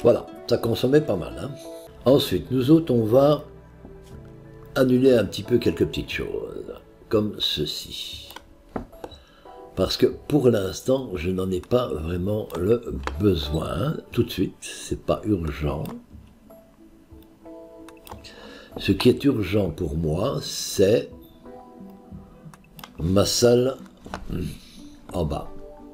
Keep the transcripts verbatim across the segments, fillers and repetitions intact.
Voilà, ça consommait pas mal. Hein. Ensuite, nous autres, on va annuler un petit peu quelques petites choses, comme ceci. Parce que pour l'instant, je n'en ai pas vraiment le besoin. Tout de suite, c'est pas urgent. Ce qui est urgent pour moi, c'est ma salle en bas.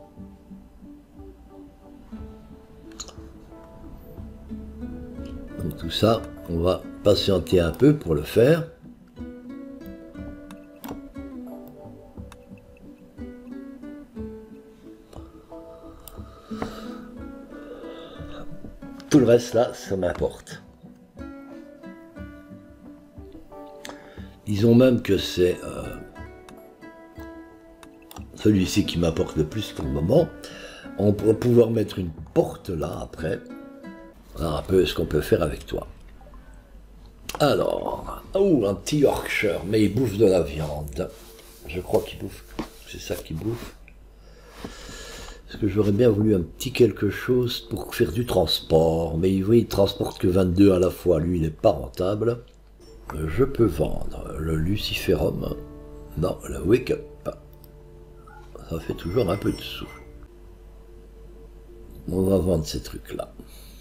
Donc tout ça, on va patienter un peu pour le faire. Tout le reste là, ça m'importe. Disons même que c'est euh, celui-ci qui m'apporte le plus pour le moment. On pourra pouvoir mettre une porte là après. Alors un peu ce qu'on peut faire avec toi. Alors, oh, un petit Yorkshire, mais il bouffe de la viande. Je crois qu'il bouffe, c'est ça qu'il bouffe. Parce que j'aurais bien voulu un petit quelque chose pour faire du transport. Mais oui, il transporte que vingt-deux à la fois, lui il n'est pas rentable. Je peux vendre le Luciferum. Non, le Wake Up. Ça fait toujours un peu de sous. On va vendre ces trucs-là.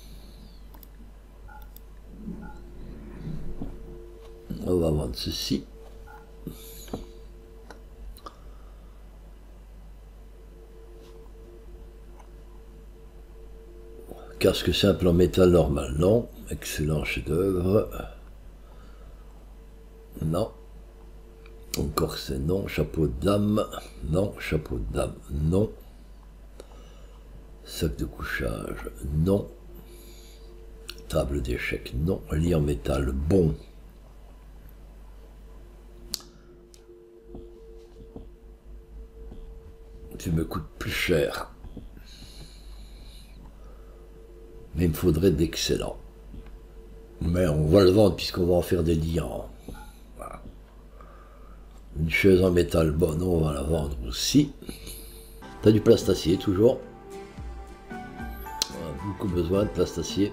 On va vendre ceci. Casque simple en métal normal, non. Excellent chef-d'œuvre. Non. Corset, non. Chapeau de dame, non. Chapeau de dame, non. Sac de couchage, non. Table d'échecs, non. Lit en métal, bon. Tu me coûtes plus cher. Mais il me faudrait d'excellent. Mais on va le vendre puisqu'on va en faire des lits en... Voilà. Une chaise en métal, bon, on va la vendre aussi. T'as du plastacier toujours. On a beaucoup besoin de plastacier.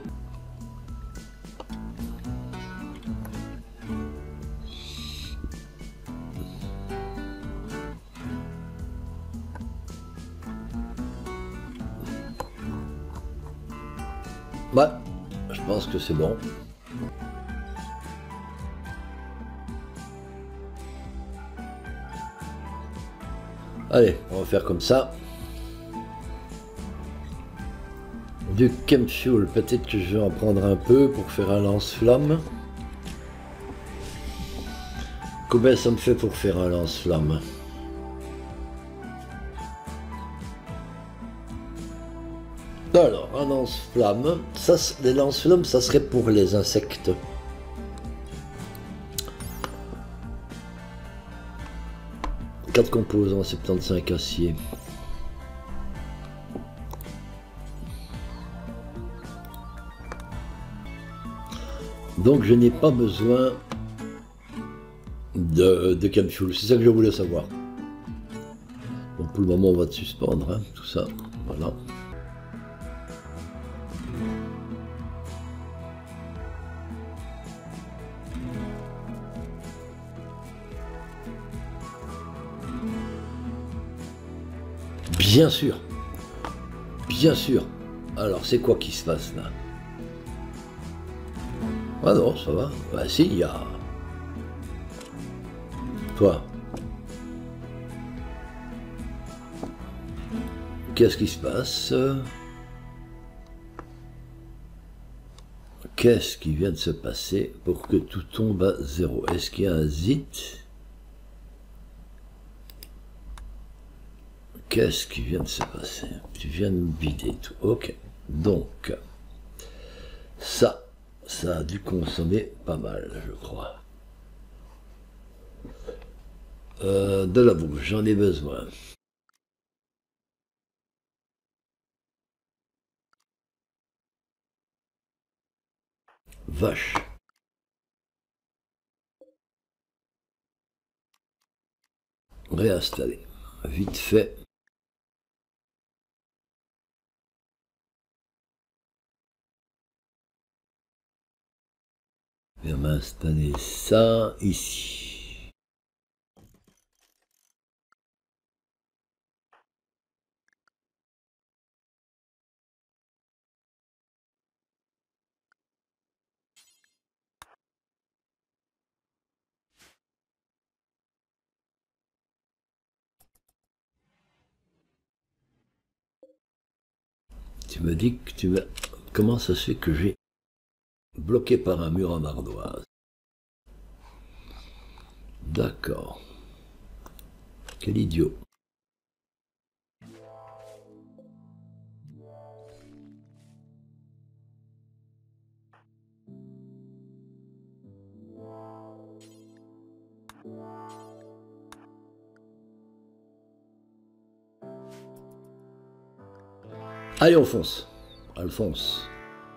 Ouais, je pense que c'est bon. Allez, on va faire comme ça. Du chemfuel, peut-être que je vais en prendre un peu pour faire un lance-flamme. Combien ça me fait pour faire un lance-flamme? Alors, un lance-flamme, ça, les lance-flammes, ça serait pour les insectes. quatre composants, soixante-quinze acier. Donc je n'ai pas besoin de, de chemfuel, c'est ça que je voulais savoir. Bon, pour le moment, on va te suspendre, hein, tout ça, voilà. Bien sûr, bien sûr. Alors, c'est quoi qui se passe là? Ah non, ça va. Bah si, il y a... Toi. Qu'est-ce qui se passe? Qu'est-ce qui vient de se passer pour que tout tombe à zéro? Est-ce qu'il y a un zit? Qu'est-ce qui vient de se passer? Tu viens de vider tout. Ok. Donc, ça, ça a dû consommer pas mal, je crois. Euh, de la bouffe, j'en ai besoin. Vache. Réinstaller. Vite fait. Et on va installer ça ici. Tu me dis que tu me... Comment ça se fait que j'ai bloqué par un mur en ardoise? D'accord. Quel idiot. Allez, on fonce. Alphonse.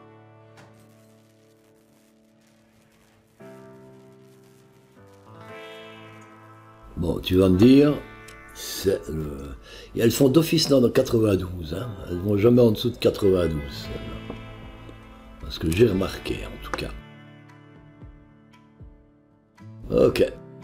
Bon, tu vas me dire, c'est le... Et elles font d'office dans le quatre-vingt-douze, hein. Elles vont jamais en dessous de quatre-vingt-douze. Parce que j'ai remarqué, en tout cas. Ok.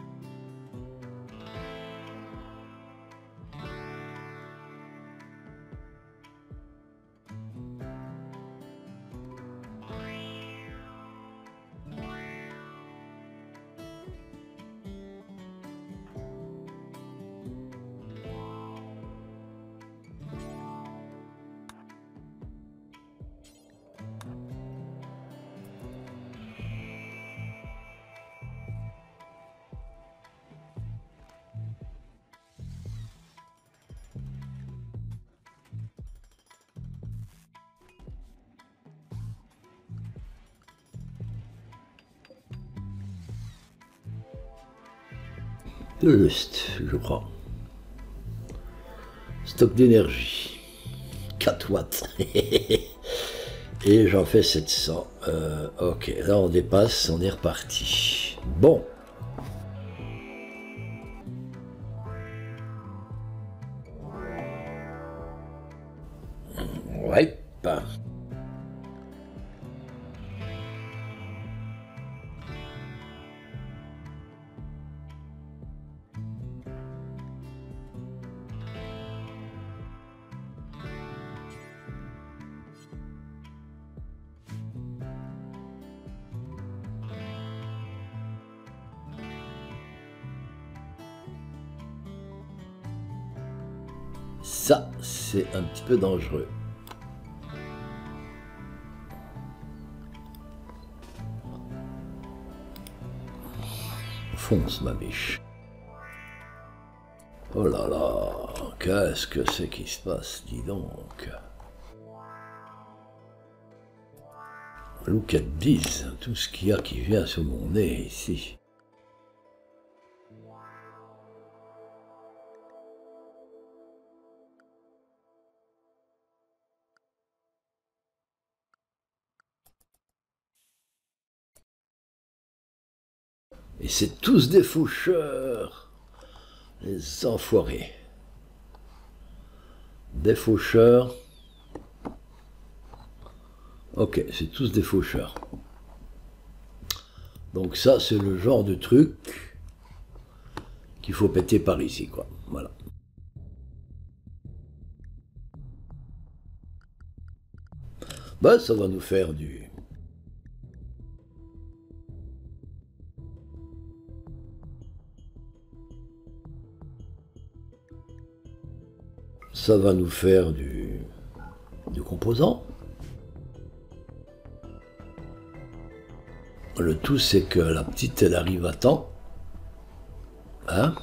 Le lust, je crois. Stock d'énergie. quatre watts. Et j'en fais sept cents. Euh, ok, là on dépasse, on est reparti. Bon. Ouais. Ça, c'est un petit peu dangereux. Fonce, ma biche. Oh là là, qu'est-ce que c'est qui se passe, dis donc. Look at this, tout ce qu'il y a qui vient sur mon nez ici. Et c'est tous des faucheurs, les enfoirés. Des faucheurs. Ok, c'est tous des faucheurs. Donc ça, c'est le genre de truc qu'il faut péter par ici, quoi. Voilà. Ben, ça va nous faire du... Ça va nous faire du... du composant. Le tout, c'est que la petite, elle arrive à temps. Hein?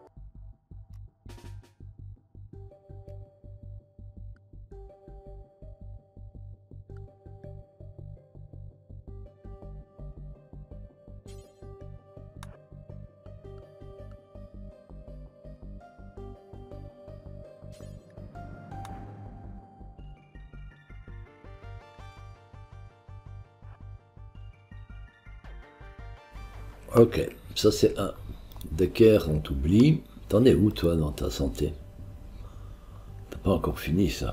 Ok, ça c'est un. D'équerre, on t'oublie. T'en es où, toi, dans ta santé? T'as pas encore fini, ça.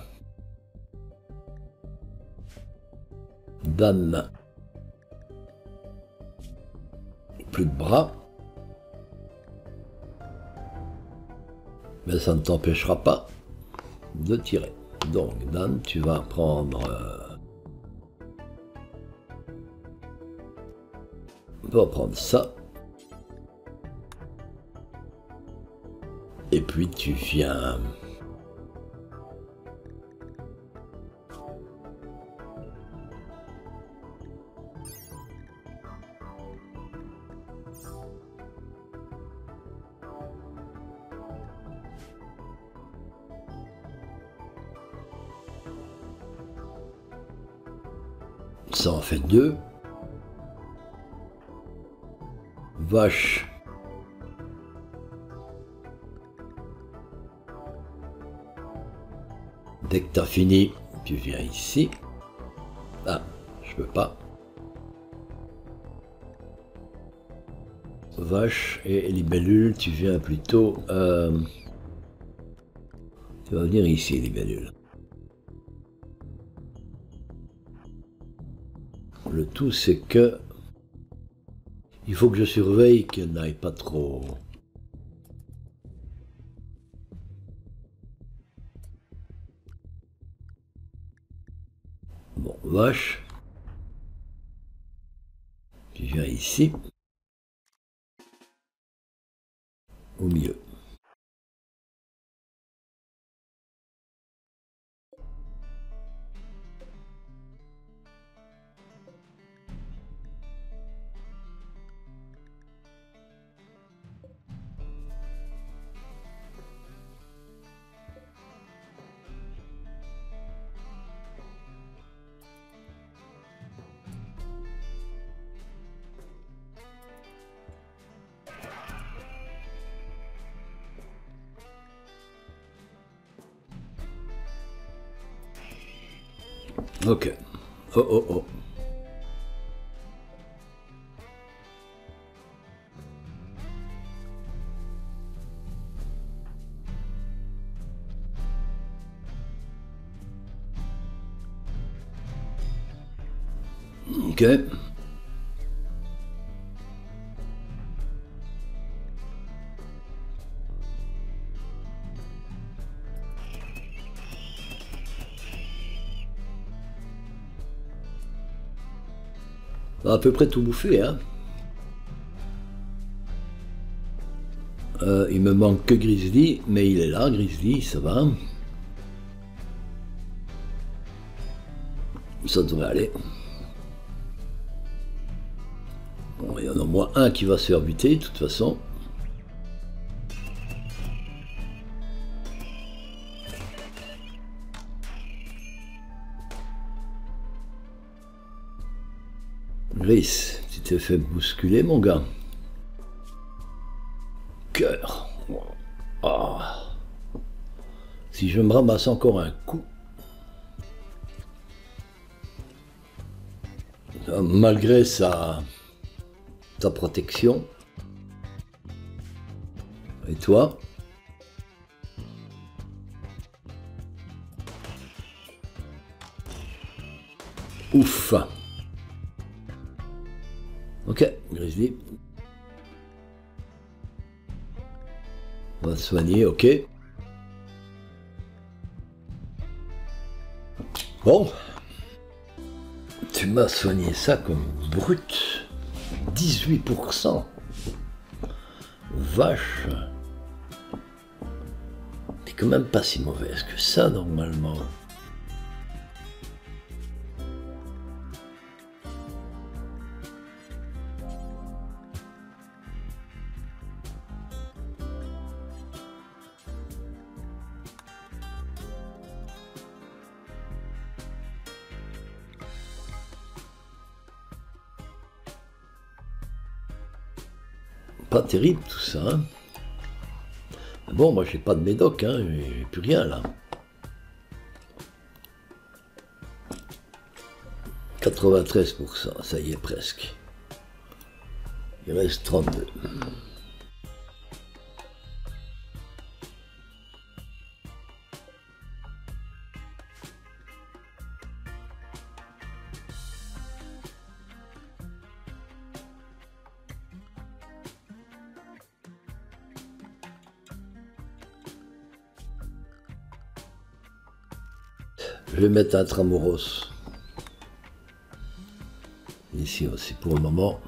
Dan. plus de bras. Mais ça ne t'empêchera pas de tirer. Donc, Dan, tu vas prendre... Euh, on va prendre ça. Et puis tu viens... Ça en fait deux. Vache. Dès que tu as fini, tu viens ici. Ah, je peux pas. Vache et libellule, tu viens plutôt... Euh, tu vas venir ici, libellule. Le tout, c'est que il faut que je surveille qu'elle n'aille pas trop. Bon, vache. Tu viens ici. Au milieu. Ok. Oh oh oh. Ok. On a à peu près tout bouffé, hein. Euh, il me manque que Grizzly, mais il est là, Grizzly, ça va. Ça devrait aller. Bon, il y en a au moins un qui va se faire buter, de toute façon. Gris, tu t'es fait bousculer, mon gars. Cœur. Oh. Si je me ramasse encore un coup. Malgré sa, sa protection. Et toi? Ouf. Ok, Grizzly. On va se soigner, ok. Bon. Tu m'as soigné ça comme brut. dix-huit pour cent. Vache. T'es quand même pas si mauvaise que ça, normalement. Pas terrible tout ça. Hein. Bon, moi j'ai pas de médoc, hein, j'ai plus rien là. quatre-vingt-treize pour cent, ça y est presque. Il reste trente-deux. Je vais mettre Intramuros. Ici aussi pour le moment.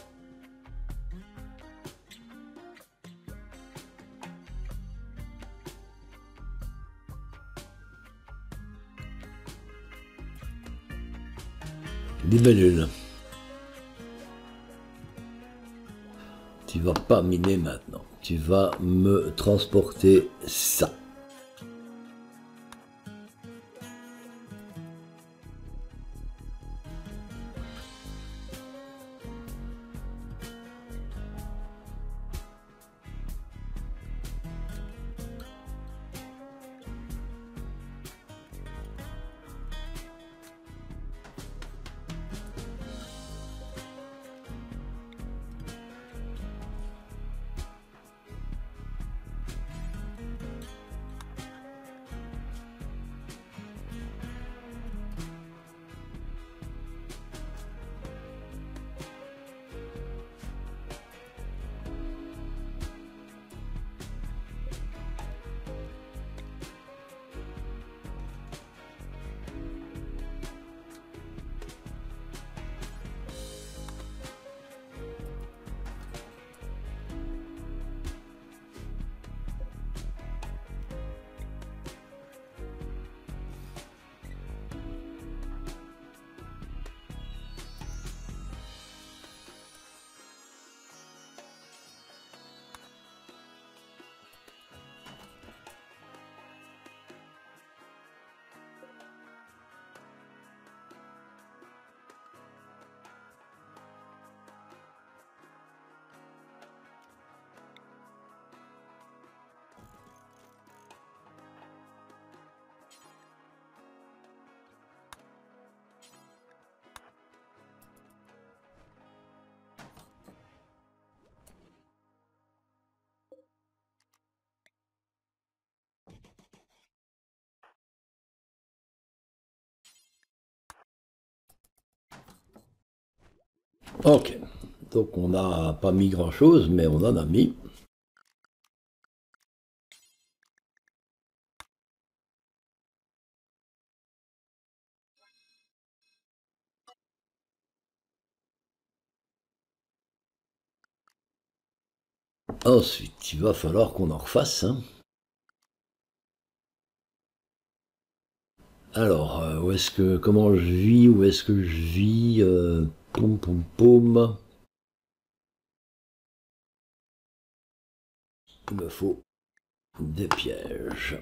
Libellule. Tu vas pas miner maintenant. Tu vas me transporter ça. Ok, donc on n'a pas mis grand chose, mais on en a mis. Ensuite, il va falloir qu'on en refasse. Hein. Alors, euh, où est-ce que, comment je vis, où est-ce que je vis, euh, poum poum poum. Il me faut des pièges.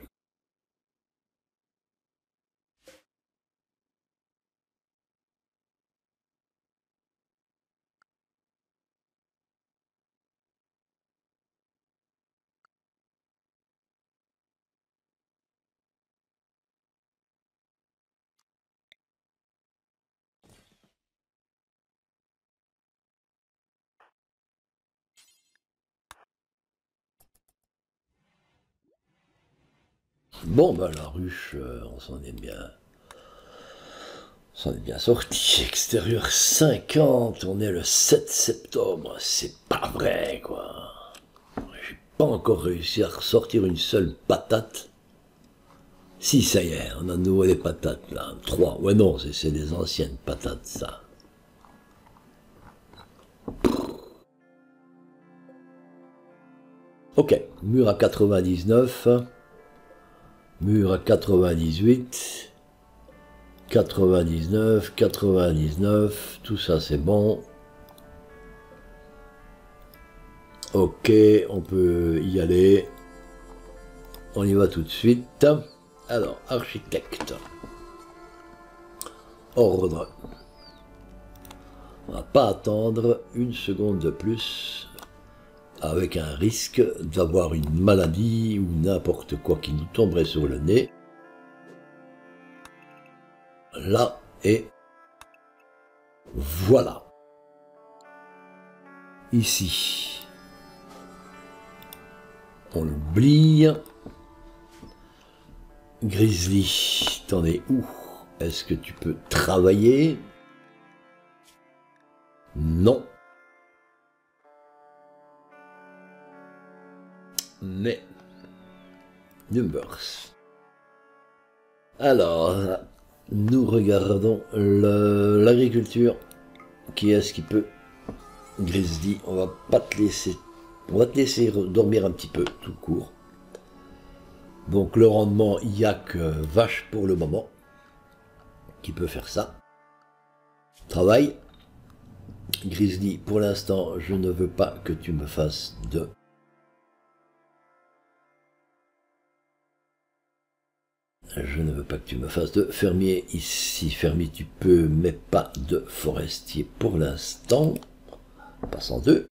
Bon, ben la ruche, euh, on s'en est bien. On s'en est bien sorti. Extérieur cinquante, on est le sept septembre. C'est pas vrai, quoi. J'ai pas encore réussi à ressortir une seule patate. Si, ça y est, on a de nouveau des patates, là. Trois. Ouais, non, c'est des anciennes patates, ça. Ok, mur à quatre-vingt-dix-neuf. Mur à quatre-vingt-dix-huit. quatre-vingt-dix-neuf, quatre-vingt-dix-neuf. Tout ça, c'est bon. Ok, on peut y aller. On y va tout de suite. Alors, architecte. Ordre. On va pas attendre une seconde de plus avec un risque d'avoir une maladie ou n'importe quoi qui nous tomberait sur le nez. Là et voilà. Ici, on l'oublie. Grizzly, t'en es où? Est-ce que tu peux travailler? Non. Mais, numbers. Alors, nous regardons l'agriculture. Qui est-ce qui peut? Grizzly, on va pas te laisser, on va te laisser dormir un petit peu, tout court. Donc le rendement, il n'y a que Vache pour le moment qui peut faire ça. Travail. Grizzly, pour l'instant, je ne veux pas que tu me fasses de... Je ne veux pas que tu me fasses de fermier ici. Fermier, tu peux, mais pas de forestier pour l'instant. Passe en deux.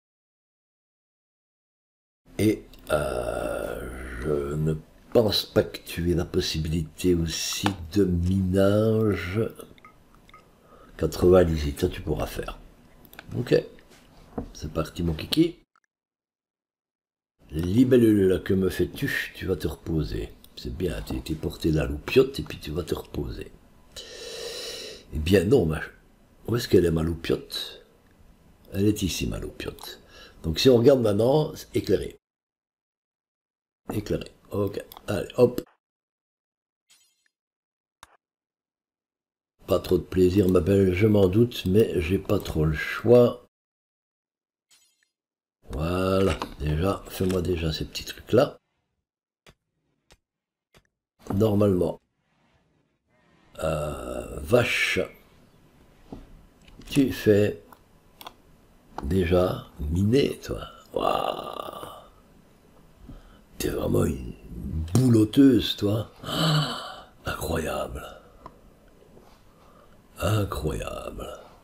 Et euh, je ne pense pas que tu aies la possibilité aussi de minage. quatre-vingt-dix-huit, ça tu pourras faire. Ok, c'est parti mon kiki. Libellule là, que me fais-tu? Tu vas te reposer. C'est bien, tu as été porté la loupiote et puis tu vas te reposer. Eh bien non, ma... où est-ce qu'elle est ma loupiote? Elle est ici ma loupiote. Donc si on regarde maintenant, éclairé. Éclairé, ok, allez, hop. Pas trop de plaisir, ma belle, je m'en doute, mais j'ai pas trop le choix. Voilà, déjà, fais-moi déjà ces petits trucs-là. Normalement, euh, Vache, tu fais déjà miner, toi. Waouh, t'es vraiment une bouloteuse, toi. Ah, incroyable. Incroyable.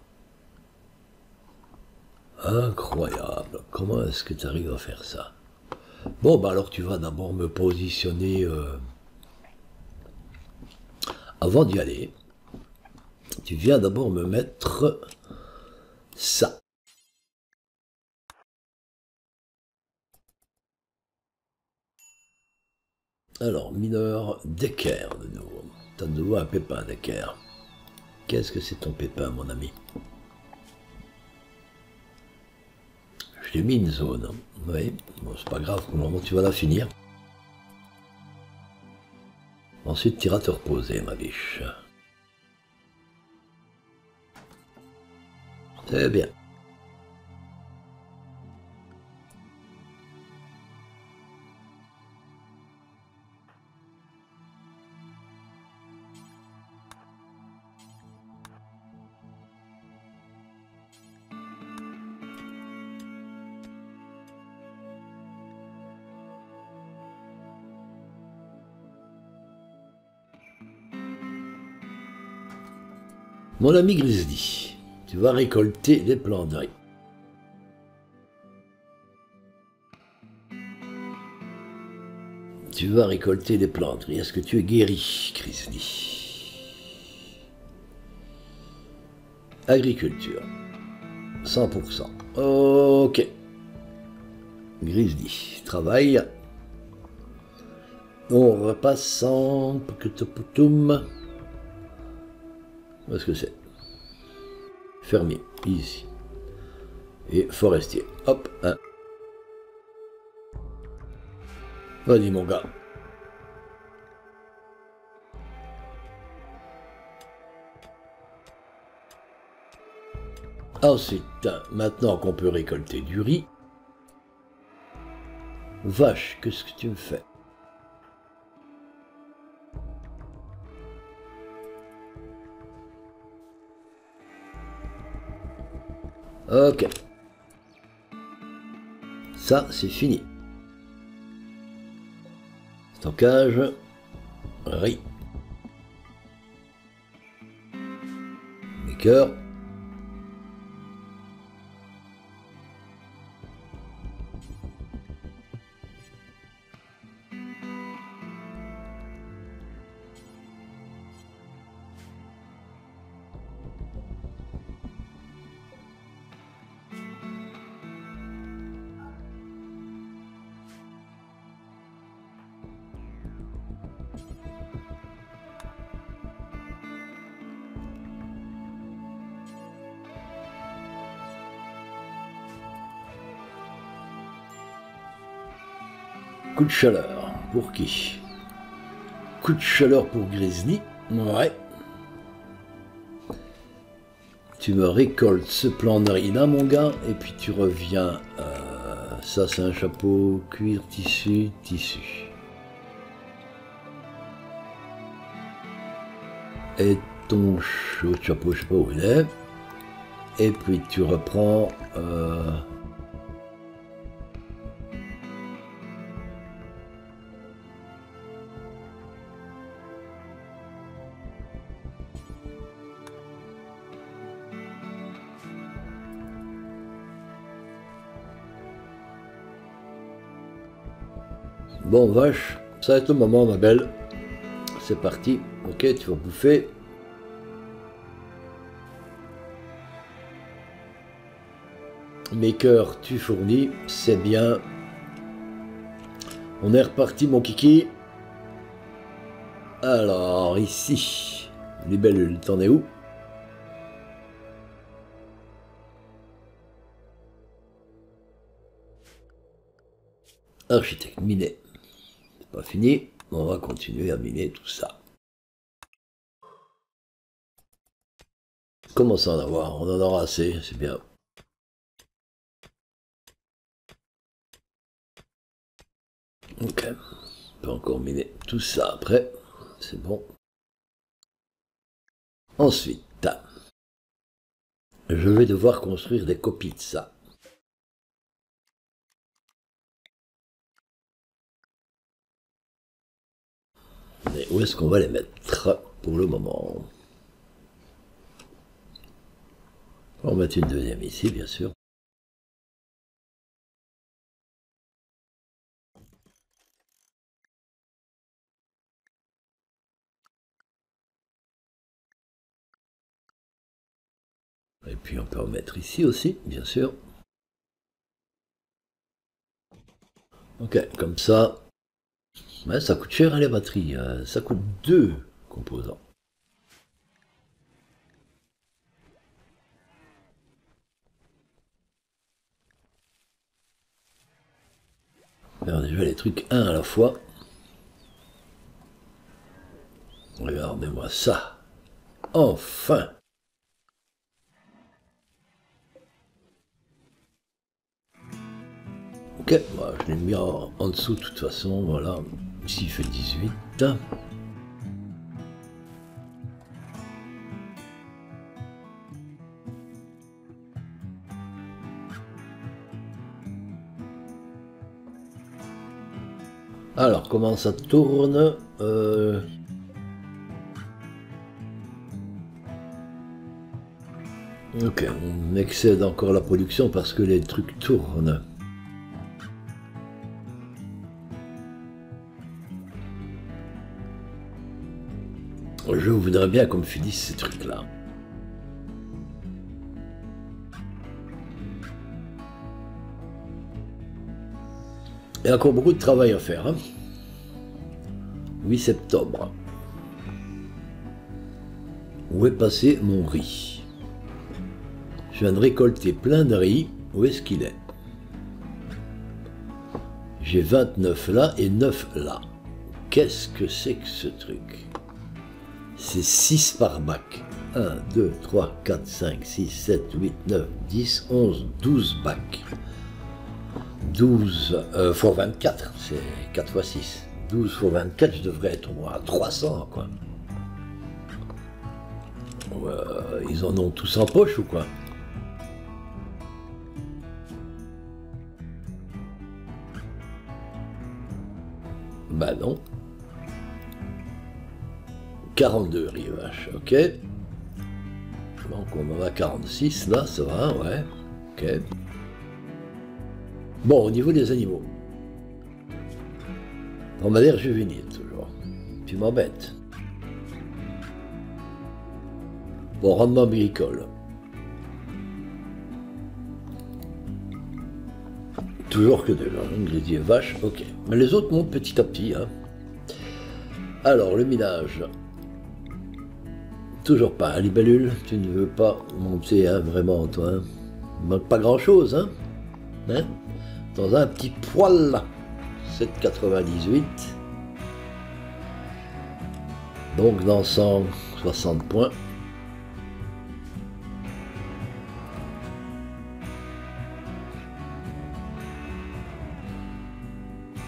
Incroyable. Comment est-ce que tu arrives à faire ça? Bon, bah alors tu vas d'abord me positionner... Euh, avant d'y aller, tu viens d'abord me mettre ça. Alors, mineur d'équerre de nouveau. Tu as de nouveau un pépin d'équerre. Qu'est-ce que c'est ton pépin, mon ami? Je t'ai mis une zone. Oui, bon, c'est pas grave, pour le moment tu vas la finir. Ensuite, tu iras te reposer, ma biche. C'est bien. Mon ami Grizzly, tu vas récolter les plants de riz. Tu vas récolter les plants de riz. Est-ce que tu es guéri, Grizzly? Agriculture. cent pour cent. Ok. Grizzly, travail. On repasse en... Où est-ce que c'est? Fermier, ici. Et forestier. Hop, un. Vas-y mon gars. Ensuite, maintenant qu'on peut récolter du riz, Vache, qu'est-ce que tu me fais? Ok. Ça, c'est fini. Stockage. Riz. Maker. Coup de chaleur. Pour qui? Coup de chaleur pour Grizzly. Ouais. tu me récoltes ce plan de riz là, mon gars, et puis tu reviens. Euh, ça, c'est un chapeau cuir, tissu, tissu. Et ton chapeau, je sais pas où il est. Et puis tu reprends. Euh, Bon, vache, ça va être le moment, ma belle. C'est parti. Ok, tu vas bouffer. Mes cœurs, tu fournis. C'est bien. On est reparti, mon kiki. Alors, ici, libellule, t'en es où? Architecte, miné. C'est pas fini, on va continuer à miner tout ça. Comment ça en avoir? On en aura assez, c'est bien. Ok, on peut encore miner tout ça après, c'est bon. Ensuite, je vais devoir construire des copies de ça. Mais où est-ce qu'on va les mettre pour le moment? On va mettre une deuxième ici, bien sûr. Et puis on peut en mettre ici aussi, bien sûr. Ok, comme ça. Ouais, ça coûte cher, hein, les batteries. Ça coûte deux composants. Alors déjà les trucs un à la fois. Regardez-moi ça. Enfin. Ok, bah, je l'ai mis en, en dessous de toute façon, voilà. Ici il fait dix-huit. Alors, comment ça tourne? euh... Ok, on excède encore la production parce que les trucs tournent. Je voudrais bien qu'on me finisse ces trucs-là. Il y a encore beaucoup de travail à faire. Hein. huit septembre. Où est passé mon riz? Je viens de récolter plein de riz. Où est-ce qu'il est? J'ai vingt-neuf là et neuf là. Qu'est-ce que c'est que ce truc? C'est six par bac. un, deux, trois, quatre, cinq, six, sept, huit, neuf, dix, onze, douze bacs. douze euh, fois vingt-quatre, c'est quatre fois six. douze fois vingt-quatre, je devrais être au moins à trois cents, quoi. Euh, ils en ont tous en poche ou quoi? Bah non. quarante-deux riz vache, ok. Donc on en a quarante-six, là, ça va, ouais. Ok. Bon, au niveau des animaux. On m'a l'air juvénile, toujours. Tu m'embêtes. Bon, rendement agricole. Toujours que deux, hein. Ingrédients vache, ok. Mais les autres montent petit à petit, hein. Alors, le minage. Toujours pas, hein, libellule, tu ne veux pas monter, hein, vraiment, toi. Hein. Il manque pas grand-chose, hein. hein Dans un petit poil, là. sept virgule quatre-vingt-dix-huit. Donc, dans cent soixante points.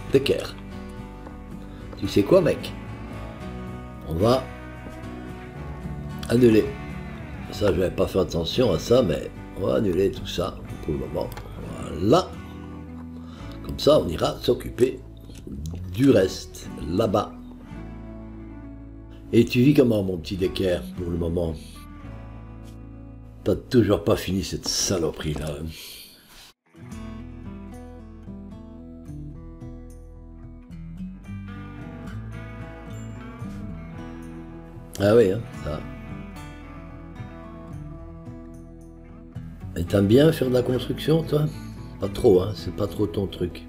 d'équerre. Tu sais quoi, mec? On va annuler. Ça, je vais pas faire attention à ça, mais on va annuler tout ça pour le moment. Voilà. Comme ça, on ira s'occuper du reste, là-bas. Et tu vis comment, mon petit d'équerre, pour le moment? T'as toujours pas fini cette saloperie-là. Ah oui, hein, ça. Et t'aimes bien faire de la construction, toi? Pas trop, hein, c'est pas trop ton truc.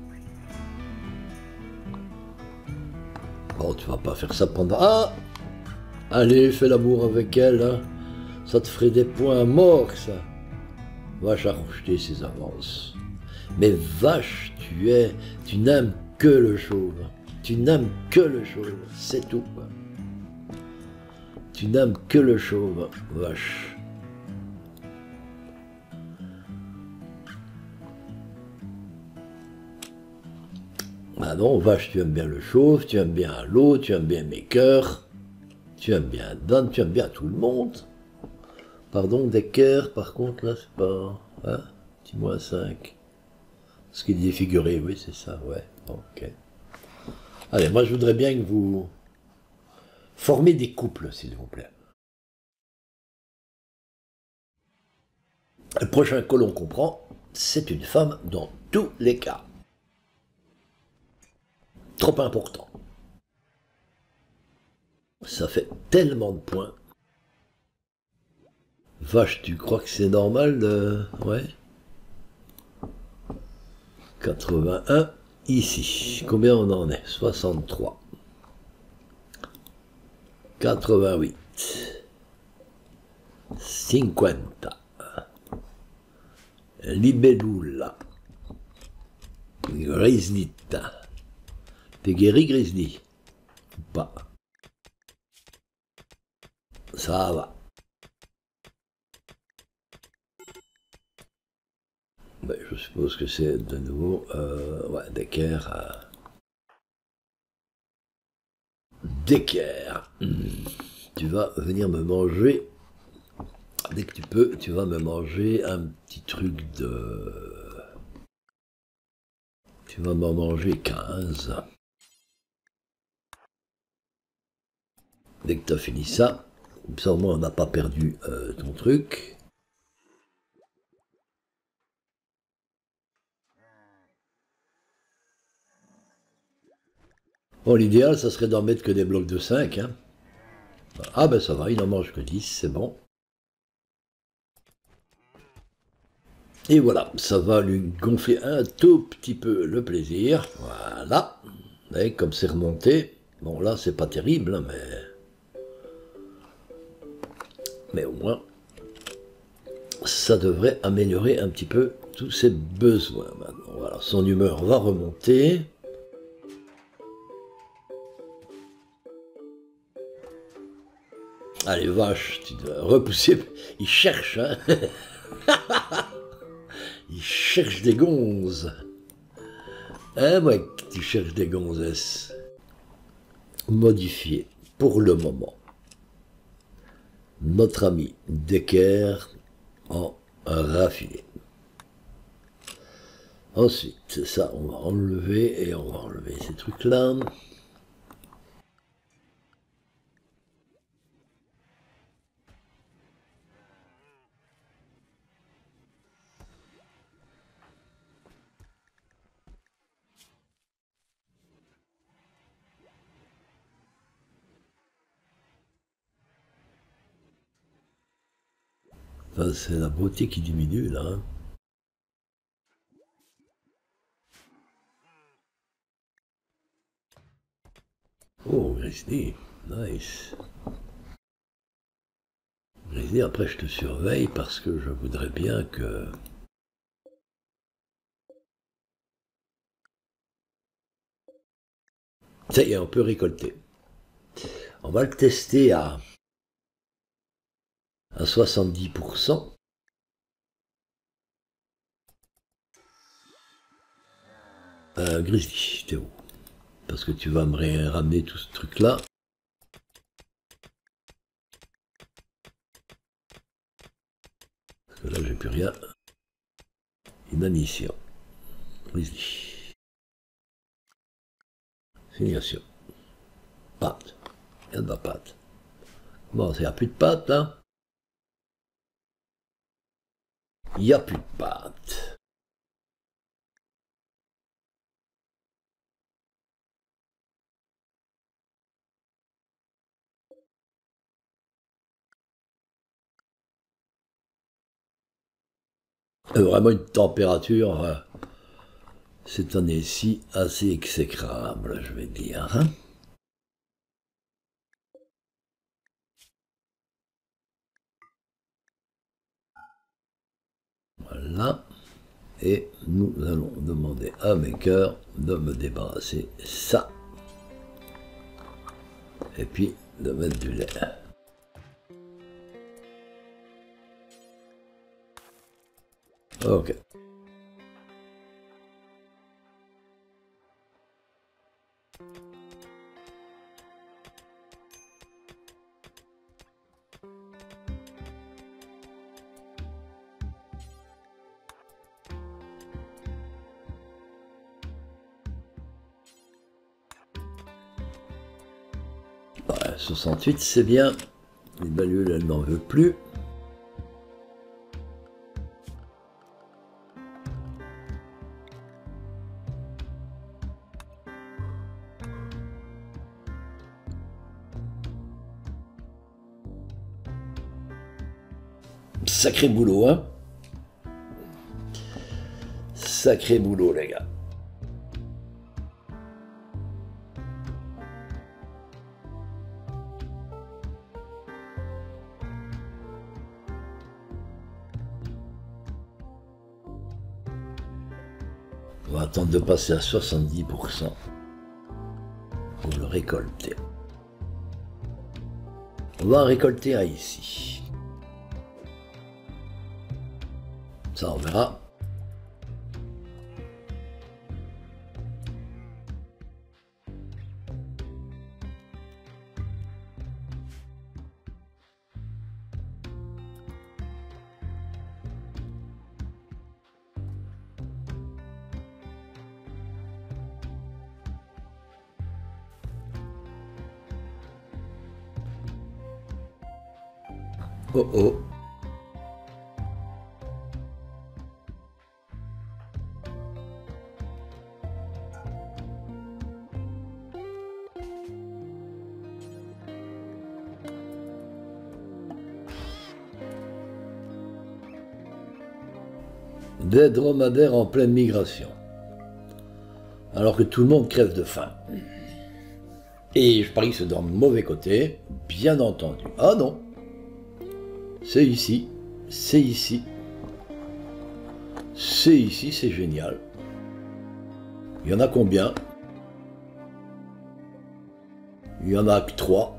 Bon, tu vas pas faire ça pendant... Ah! Allez, fais l'amour avec elle, hein. Ça te ferait des points morts, ça. Vache à rejeter ses avances. Mais vache, tu es... Tu n'aimes que le chauve. Tu n'aimes que le chauve, c'est tout. Tu n'aimes que le chauve, vache. Ah non, vache, tu aimes bien le chauve, tu aimes bien l'eau, tu aimes bien mes cœurs, tu aimes bien Dan, tu aimes bien tout le monde. Pardon, des cœurs, par contre, là, c'est pas... Hein, petit moins cinq. Ce qui est défiguré, oui, c'est ça, ouais, ok. Allez, moi, je voudrais bien que vous formez des couples, s'il vous plaît. Le prochain colon qu'on prend, c'est une femme dans tous les cas. Trop important. Ça fait tellement de points. Vache, tu crois que c'est normal de... Ouais. quatre-vingt-un. Ici. Combien on en est? soixante-trois. quatre-vingt-huit. cinquanta. Libellula. Grislita. T'es guéri, Grizzly? Ou pas? Ça va. Ben, je suppose que c'est de nouveau... Euh, ouais, d'équerre. Euh, d'équerre. Tu vas venir me manger... Dès que tu peux, tu vas me manger un petit truc de... Tu vas m'en manger quinze. Dès que tu as fini ça, comme ça au moins on n'a pas perdu euh, ton truc. Bon, l'idéal, ça serait d'en mettre que des blocs de cinq. Hein. Ah ben ça va, il en mange que dix, c'est bon. Et voilà, ça va lui gonfler un tout petit peu le plaisir. Voilà. Et comme c'est remonté, bon là c'est pas terrible, hein, mais... Mais au moins, ça devrait améliorer un petit peu tous ses besoins maintenant. Voilà, son humeur va remonter. Allez, vache, tu dois repousser. Il cherche, hein. Il cherche des gonzes. Hein, mec, tu cherches des gonzesses. Modifier, pour le moment, notre ami d'équerre en raffiné. Ensuite, ça, on va enlever, et on va enlever ces trucs-là. Enfin, c'est la beauté qui diminue, là. Hein. Oh, Grizzly, nice. Grizzly, après je te surveille parce que je voudrais bien que... Ça y est, on peut récolter. On va le tester à, à soixante-dix pour cent. Euh, Grizzly, t'es où? parce que tu vas me ramener tout ce truc-là. Parce que là, j'ai plus rien. Inanition. Grizzly. Signation. Pâte. Il y a de ma pâte. Bon, il n'y a plus de pâte, là. Il n'y a plus de pâte. Euh, vraiment une température, euh, cette année-ci, assez exécrable, je vais dire. Hein. Voilà. Et nous allons demander à Maker de me débarrasser ça. Et puis de mettre du lait. Ok. Ouais, soixante-huit, c'est bien. Les balules, elle n'en veut plus. Sacré boulot, hein. Sacré boulot, les gars. On va attendre de passer à soixante-dix pour cent pour le récolter. On va en récolter un ici. Ça, on verra. Oh oh. Des dromadaires en pleine migration. Alors que tout le monde crève de faim. Et je parie que c'est dans le mauvais côté, bien entendu. Ah non. C'est ici, c'est ici, c'est ici, c'est génial. Il y en a combien? Il y en a que trois.